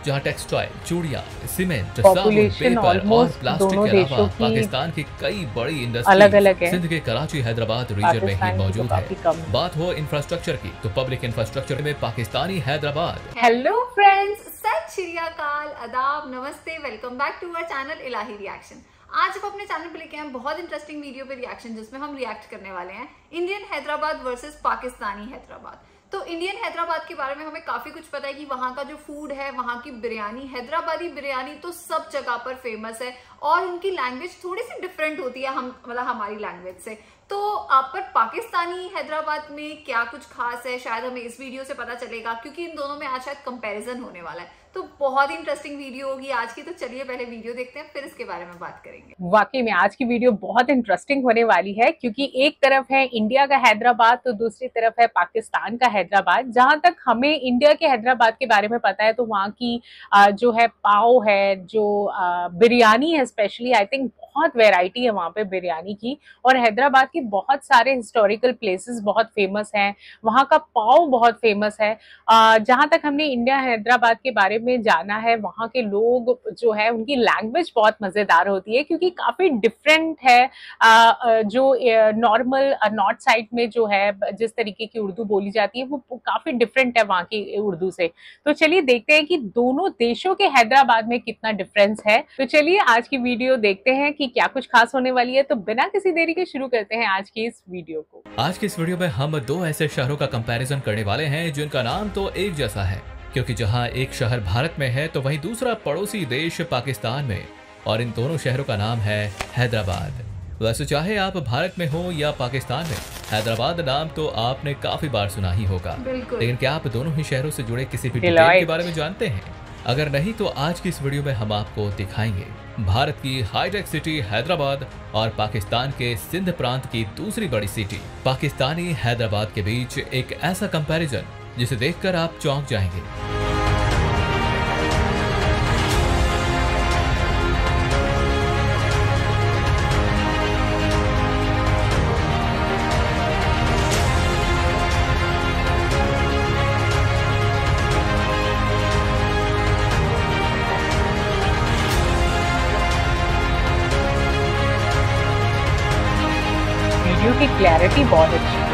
जहां टेक्सटाइल, चूड़ियां, सीमेंट, साबुन, पेपर और प्लास्टिक के अलावा पाकिस्तान की कई बड़ी इंडस्ट्रीज सिंध के कराची, हैदराबाद रीजन में ही मौजूद है। बात हो इंफ्रास्ट्रक्चर की तो पब्लिक इंफ्रास्ट्रक्चर में पाकिस्तानी हैदराबाद। हेलो फ्रेंड्स, सत श्री अकाल, आदाब, नमस्ते, welcome back to our channel Ilahi reaction. आज हम अपने चैनल पे लेके आए बहुत इंटरेस्टिंग वीडियो पे रिएक्शन, जिसमें हम रिएक्ट करने वाले हैं इंडियन हैदराबाद वर्सेस पाकिस्तानी हैदराबाद। तो इंडियन हैदराबाद के बारे में हमें काफी कुछ पता है कि वहाँ का जो फूड है, वहाँ की बिरयानी, हैदराबादी बिरयानी तो सब जगह पर फेमस है और उनकी लैंग्वेज थोड़ी सी डिफरेंट होती है हमारी लैंग्वेज से। तो आप पर पाकिस्तानी हैदराबाद में क्या कुछ खास है, शायद हमें इस वीडियो से पता चलेगा, क्योंकि इन दोनों में आज शायद कंपैरिजन होने वाला है। तो बहुत ही इंटरेस्टिंग वीडियो होगी आज की। तो चलिए पहले वीडियो देखते हैं, फिर इसके बारे में बात करेंगे। वाकई में आज की वीडियो बहुत इंटरेस्टिंग होने वाली है, क्योंकि एक तरफ है इंडिया का हैदराबाद तो दूसरी तरफ है पाकिस्तान का हैदराबाद। जहां तक हमें इंडिया के हैदराबाद के बारे में पता है तो वहाँ की जो है पाव है, जो बिरयानी है स्पेशली, आई थिंक बहुत वैरायटी है वहाँ पे बिरयानी की। और हैदराबाद की बहुत सारे हिस्टोरिकल प्लेसेस बहुत फेमस हैं, वहाँ का पाव बहुत फेमस है। जहाँ तक हमने इंडिया हैदराबाद के बारे में जाना है, वहाँ के लोग जो है उनकी लैंग्वेज बहुत मजेदार होती है, क्योंकि काफी डिफरेंट है। जो नॉर्मल नॉर्थ साइड में जो है जिस तरीके की उर्दू बोली जाती है वो काफी डिफरेंट है वहाँ की उर्दू से। तो चलिए देखते हैं कि दोनों देशों के हैदराबाद में कितना डिफरेंस है। तो चलिए आज की वीडियो देखते हैं कि क्या कुछ खास होने वाली है। तो बिना किसी देरी के शुरू करते हैं आज की इस वीडियो को। आज की इस वीडियो में हम दो ऐसे शहरों का कंपैरिजन करने वाले हैं जिनका नाम तो एक जैसा है, क्योंकि जहां एक शहर भारत में है तो वहीं दूसरा पड़ोसी देश पाकिस्तान में, और इन दोनों शहरों का नाम है हैदराबाद। वैसे चाहे आप भारत में हो या पाकिस्तान में, हैदराबाद नाम तो आपने काफी बार सुना ही होगा। लेकिन क्या आप दोनों ही शहरों से जुड़े किसी भी डिटेल के बारे में जानते हैं? अगर नहीं तो आज की इस वीडियो में हम आपको दिखाएंगे भारत की हाईटेक सिटी हैदराबाद और पाकिस्तान के सिंध प्रांत की दूसरी बड़ी सिटी पाकिस्तानी हैदराबाद के बीच एक ऐसा कंपैरिजन जिसे देखकर आप चौंक जाएंगे। वीडियो की क्लैरिटी बहुत अच्छी है।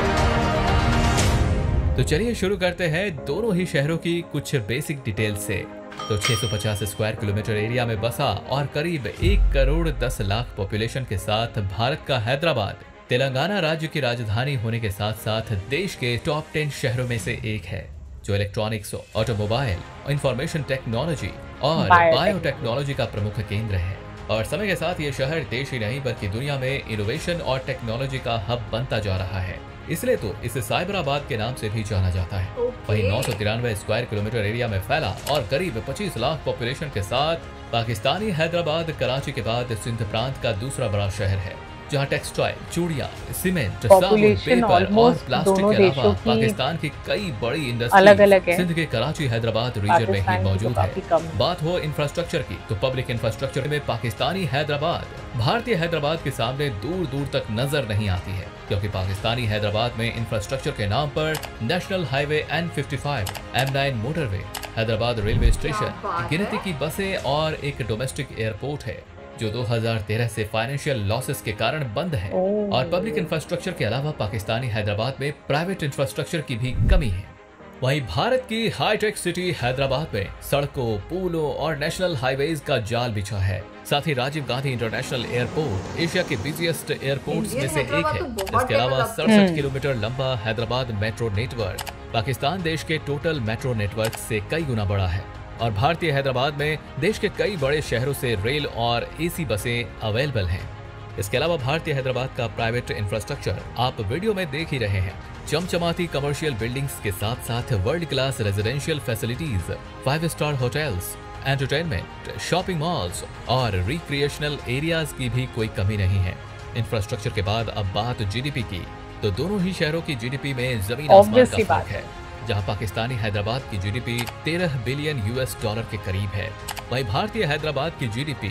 तो चलिए शुरू करते हैं दोनों ही शहरों की कुछ बेसिक डिटेल्स से। तो 650 स्क्वायर किलोमीटर एरिया में बसा और करीब 1 करोड़ 10 लाख पॉपुलेशन के साथ भारत का हैदराबाद तेलंगाना राज्य की राजधानी होने के साथ साथ देश के टॉप 10 शहरों में से एक है, जो इलेक्ट्रॉनिक्स, ऑटोमोबाइल, इंफॉर्मेशन टेक्नोलॉजी और बायोटेक्नोलॉजी का प्रमुख केंद्र है। और समय के साथ ये शहर देश ही नहीं बल्कि दुनिया में इनोवेशन और टेक्नोलॉजी का हब बनता जा रहा है, इसलिए तो इसे साइबराबाद के नाम से भी जाना जाता है। वहीं 993 स्क्वायर किलोमीटर एरिया में फैला और करीब 25 लाख पॉपुलेशन के साथ पाकिस्तानी हैदराबाद कराची के बाद सिंध प्रांत का दूसरा बड़ा शहर है, जहां टेक्सटाइल, चूड़ियां, सीमेंट, साबुन, पेपर और प्लास्टिक के अलावा पाकिस्तान की कई बड़ी इंडस्ट्रीज सिंध के कराची, हैदराबाद रीजन में ही मौजूद है। बात हो इंफ्रास्ट्रक्चर की तो पब्लिक इंफ्रास्ट्रक्चर में पाकिस्तानी हैदराबाद भारतीय हैदराबाद के सामने दूर दूर तक नजर नहीं आती है, क्योंकि पाकिस्तानी हैदराबाद में इंफ्रास्ट्रक्चर के नाम पर national highway N55, M9 motorway, Hyderabad railway station, गिनती की बसें और एक डोमेस्टिक एयरपोर्ट है, जो 2013 से फाइनेंशियल लॉसेस के कारण बंद है। और पब्लिक इंफ्रास्ट्रक्चर के अलावा पाकिस्तानी हैदराबाद में प्राइवेट इंफ्रास्ट्रक्चर की भी कमी है। वहीं भारत की हाईटेक सिटी हैदराबाद में सड़कों, पुलों और नेशनल हाईवेज का जाल बिछा है। साथ ही Rajiv Gandhi international airport Asia के बिजिएस्ट एयरपोर्ट्स में से एक है। इसके अलावा 67 किलोमीटर लंबा हैदराबाद मेट्रो नेटवर्क पाकिस्तान देश के टोटल मेट्रो नेटवर्क से कई गुना बड़ा है। और भारतीय हैदराबाद में देश के कई बड़े शहरों से रेल और एसी बसें अवेलेबल हैं। इसके अलावा भारतीय हैदराबाद का प्राइवेट इंफ्रास्ट्रक्चर आप वीडियो में देख ही रहे हैं। चमचमाती कमर्शियल बिल्डिंग्स के साथ साथ world class residential facilities, 5 star hotels, entertainment, shopping malls और रिक्रिएशनल एरियाज की भी कोई कमी नहीं है। इंफ्रास्ट्रक्चर के बाद अब बात जीडीपी की, तो दोनों ही शहरों की जीडीपी में जमीन आसमान का फर्क है। जहां पाकिस्तानी हैदराबाद की जीडीपी 13 बिलियन यूएस डॉलर के करीब है, वहीं भारतीय हैदराबाद की जीडीपी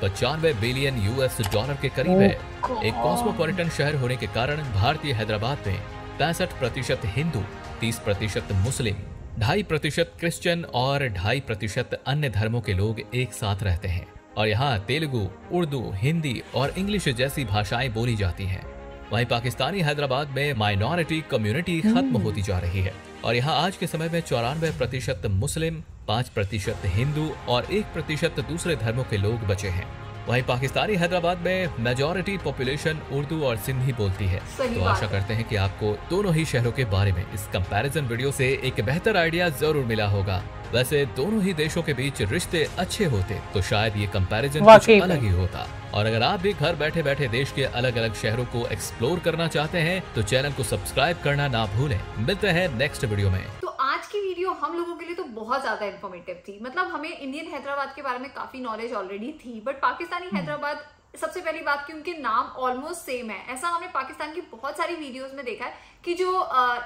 95 बिलियन यूएस डॉलर के करीब है। एक कॉस्मोपॉलिटन शहर होने के कारण भारतीय हैदराबाद में 65% हिंदू, 30% मुस्लिम 2.5% क्रिश्चियन और 2.5% अन्य धर्मों के लोग एक साथ रहते हैं और यहाँ तेलुगु, उर्दू, हिंदी और इंग्लिश जैसी भाषाएं बोली जाती हैं। वहीं पाकिस्तानी हैदराबाद में माइनॉरिटी कम्युनिटी खत्म होती जा रही है और यहाँ आज के समय में 94% मुस्लिम, 5% हिंदू और 1% दूसरे धर्मों के लोग बचे हैं। वहीं पाकिस्तानी हैदराबाद में मेजॉरिटी पॉपुलेशन उर्दू और सिंधी बोलती है। तो आशा करते हैं कि आपको दोनों ही शहरों के बारे में इस कंपैरिजन वीडियो से एक बेहतर आइडिया जरूर मिला होगा। वैसे दोनों ही देशों के बीच रिश्ते अच्छे होते तो शायद ये कंपैरिजन कुछ अलग ही होता। और अगर आप भी घर बैठे बैठे देश के अलग अलग शहरों को एक्सप्लोर करना चाहते हैं तो चैनल को सब्सक्राइब करना ना भूलें। मिलते हैं नेक्स्ट वीडियो में। तो आज की वीडियो हम लोगों के लिए तो बहुत ज्यादा इन्फॉर्मेटिव थी। मतलब हमें इंडियन हैदराबाद के बारे में काफी नॉलेज ऑलरेडी थी, बट पाकिस्तानी हैदराबाद, सबसे पहली बात कि उनके नाम ऑलमोस्ट सेम है। ऐसा हमने पाकिस्तान की बहुत सारी वीडियोस में देखा है कि जो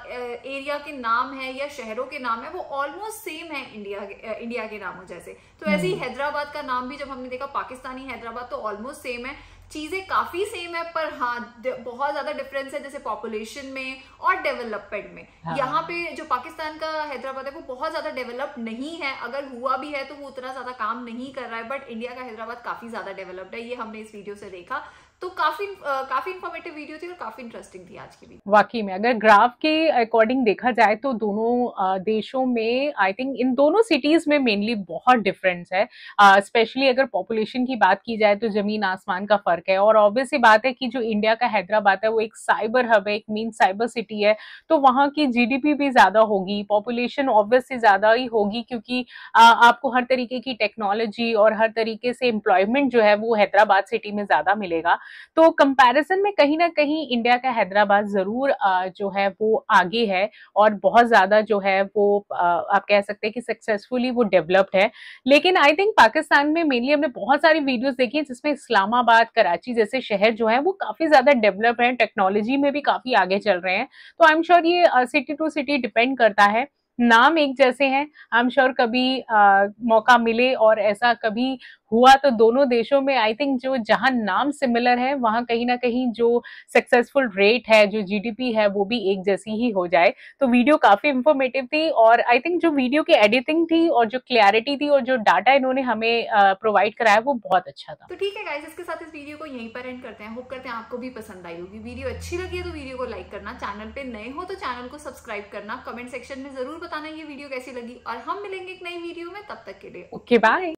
एरिया के नाम है या शहरों के नाम है वो ऑलमोस्ट सेम है इंडिया के नामों जैसे। तो ऐसे ही हैदराबाद का नाम भी जब हमने देखा पाकिस्तानी हैदराबाद तो ऑलमोस्ट सेम है, चीजें काफी सेम है, पर हाँ बहुत ज्यादा डिफरेंस है जैसे पॉपुलेशन में और डेवलपमेंट में। हाँ। यहाँ पे जो पाकिस्तान का हैदराबाद है वो बहुत ज्यादा डेवलप नहीं है, अगर हुआ भी है तो वो उतना ज्यादा काम नहीं कर रहा है, बट इंडिया का हैदराबाद काफी ज्यादा डेवलप्ड है। ये हमने इस वीडियो से देखा। तो काफी इंफॉर्मेटिव वीडियो थी और काफी इंटरेस्टिंग थी आज की वीडियो। वाकई में अगर ग्राफ के अकॉर्डिंग देखा जाए तो दोनों देशों में आई थिंक इन दोनों सिटीज में मेनली बहुत डिफरेंस है। स्पेशली अगर पॉपुलेशन की बात की जाए तो जमीन आसमान का फर्क है। और ऑब्वियस सी बात है कि जो इंडिया का हैदराबाद है वो एक साइबर हब है, एक मीन साइबर सिटी है, तो वहाँ की जीडीपी भी ज्यादा होगी, पॉपुलेशन ऑब्वियसली ज्यादा ही होगी, क्योंकि आपको हर तरीके की टेक्नोलॉजी और हर तरीके से एम्प्लॉयमेंट जो है वो हैदराबाद सिटी में ज्यादा मिलेगा। तो कंपैरिजन में कहीं ना कहीं इंडिया का हैदराबाद जरूर जो है वो आगे है और बहुत ज्यादा जो है वो आप कह सकते हैं कि सक्सेसफुली वो डेवलप्ड है। लेकिन आई थिंक पाकिस्तान में मेनली हमने बहुत सारी वीडियोस देखी हैं जिसमें इस्लामाबाद, कराची जैसे शहर जो है वो काफी ज्यादा डेवलप है, टेक्नोलॉजी में भी काफी आगे चल रहे हैं। तो आई एम श्योर ये सिटी टू सिटी डिपेंड करता है। नाम एक जैसे हैं, आई एम श्योर कभी मौका मिले और ऐसा कभी हुआ तो दोनों देशों में आई थिंक जो जहां नाम सिमिलर है वहां कहीं ना कहीं जो सक्सेसफुल रेट है, जो जीडीपी है वो भी एक जैसी ही हो जाए। तो वीडियो काफी इंफॉर्मेटिव थी और आई थिंक जो वीडियो की एडिटिंग थी और जो क्लैरिटी थी और जो डाटा इन्होंने हमें प्रोवाइड कराया वो बहुत अच्छा था। तो ठीक है गाइस, इसके साथ इस वीडियो को यहीं पर एंड करते हैं। होप करते हैं आपको भी पसंद आई होगी। वीडियो अच्छी लगी है तो वीडियो को लाइक करना, चैनल पे नए हो तो चैनल को सब्सक्राइब करना, कमेंट सेक्शन में जरूर बताना ये वीडियो कैसी लगी और हम मिलेंगे एक नई वीडियो में। तब तक के लिए ओके बाय।